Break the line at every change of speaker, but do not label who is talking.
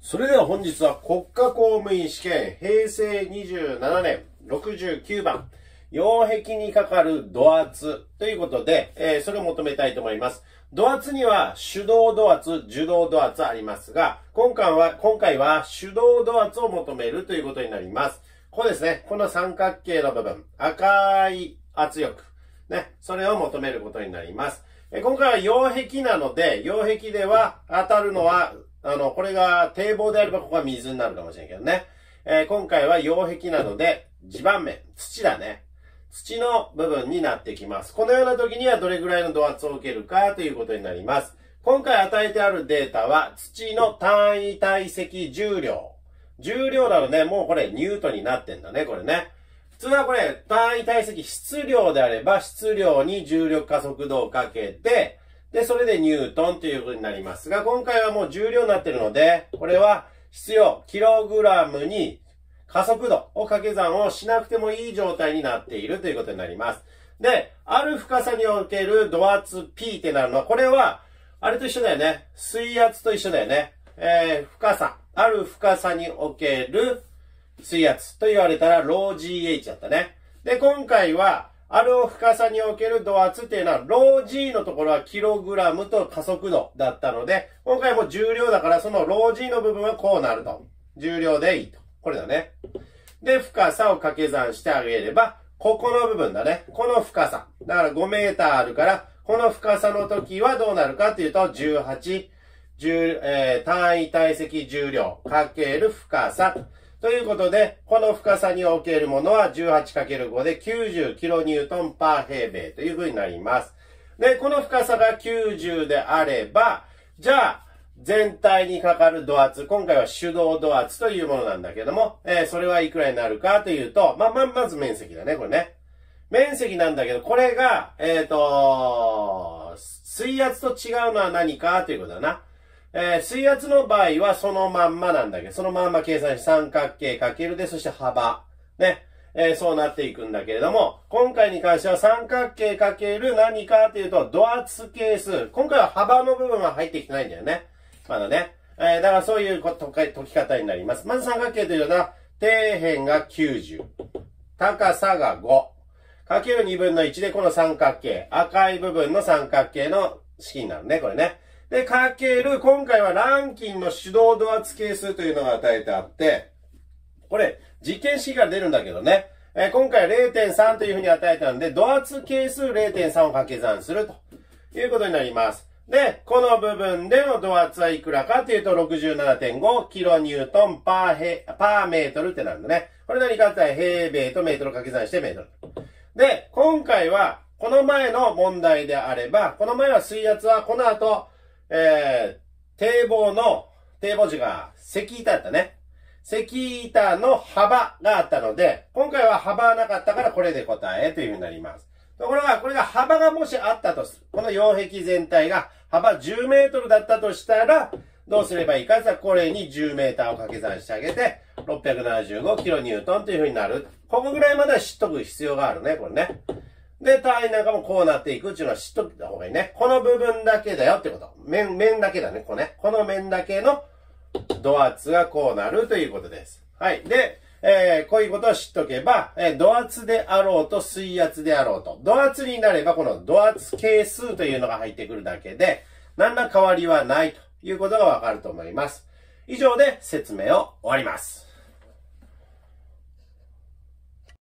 それでは本日は国家公務員試験平成27年69番擁壁にかかる度圧ということで、それを求めたいと思います。度圧には手動度圧、受動度圧ありますが、今回は手動度圧を求めるということになります。ここですね、この三角形の部分、赤い圧力、ね、それを求めることになります。今回は擁壁なので、擁壁では当たるのは、これが堤防であればここは水になるかもしれんけどね。今回は擁壁なので、地盤面、土だね。土の部分になってきます。このような時にはどれぐらいの度圧を受けるかということになります。今回与えてあるデータは土の単位体積重量。重量なので、もうこれニュートンになってんだね、これね。普通はこれ単位体積質量であれば質量に重力加速度をかけて、で、それでニュートンということになりますが、今回はもう重量になっているので、これは必要、キログラムに加速度を掛け算をしなくてもいい状態になっているということになります。で、ある深さにおける度圧 P ってなるのは、これは、あれと一緒だよね。水圧と一緒だよね。深さ。ある深さにおける水圧と言われたら、ロー GH だったね。で、今回は、ある深さにおける度圧っていうのは、ロー G のところはキログラムと加速度だったので、今回も重量だから、そのロー G の部分はこうなると。重量でいいと。これだね。で、深さを掛け算してあげれば、ここの部分だね。この深さ。だから5メーターあるから、この深さの時はどうなるかっていうと、単位体積重量かける深さ。ということで、この深さにおけるものは 18×5 で90キロニュートンパー平米という風になります。で、この深さが90であれば、じゃあ、全体にかかる度圧、今回は手動度圧というものなんだけども、それはいくらになるかというと、まず面積だね、これね。面積なんだけど、これが、水圧と違うのは何かということだな。水圧の場合はそのまんまなんだけど、そのまんま計算して三角形かけるで、そして幅。ね。そうなっていくんだけれども、今回に関しては三角形かける何かというと、度圧係数。今回は幅の部分は入ってきてないんだよね。まだね。だからそういう解き方になります。まず三角形というのは、底辺が90。高さが5。かける2分の1でこの三角形。赤い部分の三角形の式になるね、これね。で、かける、今回はランキンの手動度圧係数というのが与えてあって、これ、実験式が出るんだけどね。今回は 0.3 というふうに与えたんで、度圧係数 0.3 を掛け算するということになります。で、この部分での度圧はいくらかというと 67.5 キロニュートンパーメートルってなるんだね。これ何かって平米とメートル掛け算してメートル。で、今回は、この前の問題であれば、この前は水圧はこの後、堤防時が石板だったね。石板の幅があったので、今回は幅はなかったからこれで答えというふうになります。ところが、これが幅がもしあったとする。この擁壁全体が幅10メートルだったとしたら、どうすればいいかって言ったら、これに10メーターを掛け算してあげて、675キロニュートンというふうになる。ここぐらいまでは知っとく必要があるね、これね。で、単位なんかもこうなっていくっていうのは知っといた方がいいね。この部分だけだよってこと。面だけだね、ここね。この面だけの度圧がこうなるということです。はい。で、こういうことを知っとけば、度圧であろうと水圧であろうと。度圧になればこの度圧係数というのが入ってくるだけで、何ら変わりはないということがわかると思います。以上で説明を終わります。